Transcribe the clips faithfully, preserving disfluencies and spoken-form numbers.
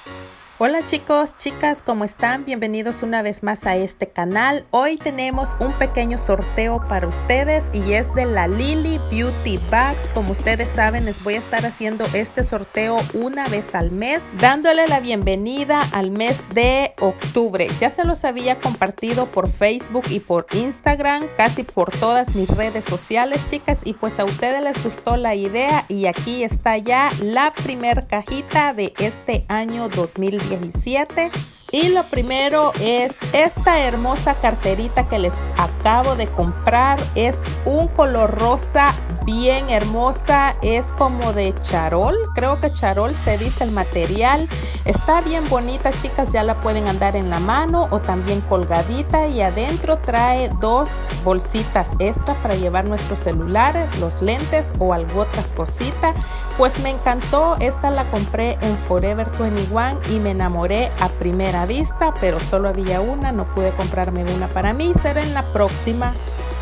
Hola chicos, chicas, ¿cómo están? Bienvenidos una vez más a este canal. Hoy tenemos un pequeño sorteo para ustedes y es de la Lily Beauty Bags. Como ustedes saben, les voy a estar haciendo este sorteo una vez al mes, dándole la bienvenida al mes de octubre. Ya se los había compartido por Facebook y por Instagram, casi por todas mis redes sociales, chicas, y pues a ustedes les gustó la idea y aquí está ya la primer cajita de este año dos mil diecisiete. Y lo primero es esta hermosa carterita que les acabo de comprar. Es un color rosa bien hermosa, es como de charol, creo que charol se dice el material. Está bien bonita, chicas, ya la pueden andar en la mano o también colgadita, y adentro trae dos bolsitas extra para llevar nuestros celulares, los lentes o algo otras cositas. Pues me encantó, esta la compré en Forever veintiuno y me enamoré a primera vista, pero solo había una, no pude comprarme una para mí, será en la próxima.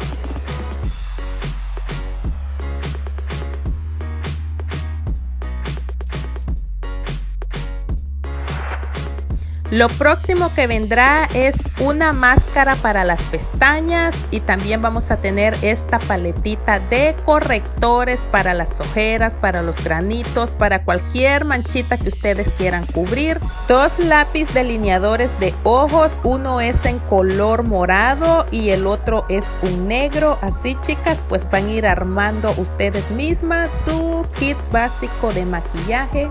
Lo próximo que vendrá es una máscara para las pestañas y también vamos a tener esta paletita de correctores para las ojeras, para los granitos, para cualquier manchita que ustedes quieran cubrir. Dos lápiz delineadores de ojos, uno es en color morado y el otro es un negro. Así, chicas, pues van a ir armando ustedes mismas su kit básico de maquillaje.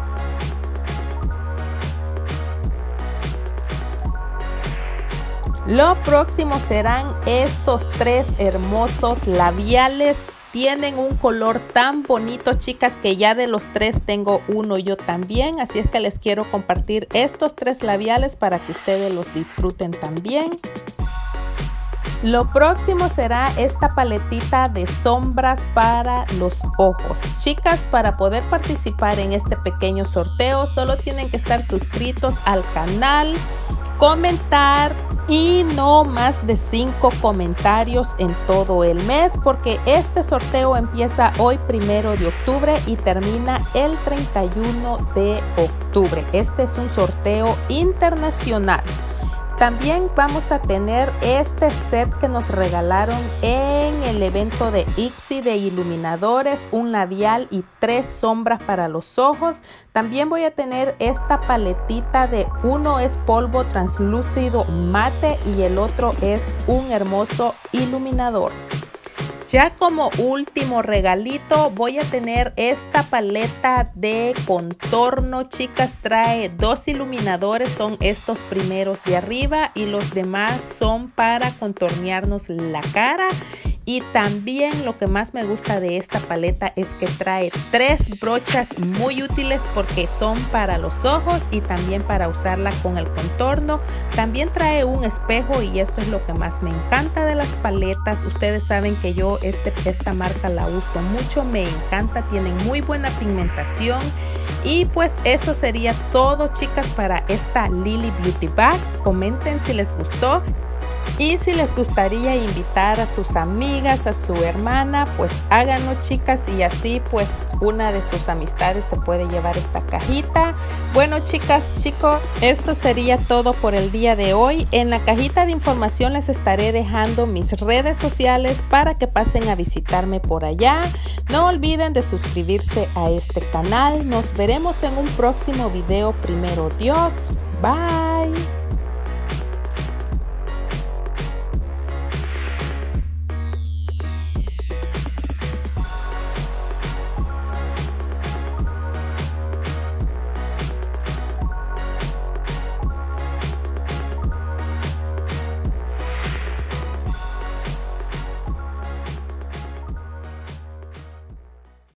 Lo próximo serán estos tres hermosos labiales. Tienen un color tan bonito, chicas, que ya de los tres tengo uno yo también. Así es que les quiero compartir estos tres labiales para que ustedes los disfruten también. Lo próximo será esta paletita de sombras para los ojos. Chicas, para poder participar en este pequeño sorteo solo tienen que estar suscritos al canal, comentar y no más de cinco comentarios en todo el mes, porque este sorteo empieza hoy primero de octubre y termina el treinta y uno de octubre. Este es un sorteo internacional. También vamos a tener este set que nos regalaron en el evento de Ipsy de iluminadores, un labial y tres sombras para los ojos. También voy a tener esta paletita de uno es polvo translúcido mate y el otro es un hermoso iluminador. Ya como último regalito voy a tener esta paleta de contorno, chicas. Trae dos iluminadores, son estos primeros de arriba y los demás son para contornearnos la cara. Y también lo que más me gusta de esta paleta es que trae tres brochas muy útiles porque son para los ojos y también para usarla con el contorno. También trae un espejo y eso es lo que más me encanta de las paletas. Ustedes saben que yo este, esta marca la uso mucho, me encanta, tienen muy buena pigmentación. Y pues eso sería todo, chicas, para esta Lily Beauty Bags. Comenten si les gustó. Y si les gustaría invitar a sus amigas, a su hermana, pues háganlo, chicas, y así pues una de sus amistades se puede llevar esta cajita. Bueno, chicas, chicos, esto sería todo por el día de hoy. En la cajita de información les estaré dejando mis redes sociales para que pasen a visitarme por allá. No olviden de suscribirse a este canal. Nos veremos en un próximo video. Primero Dios. Bye.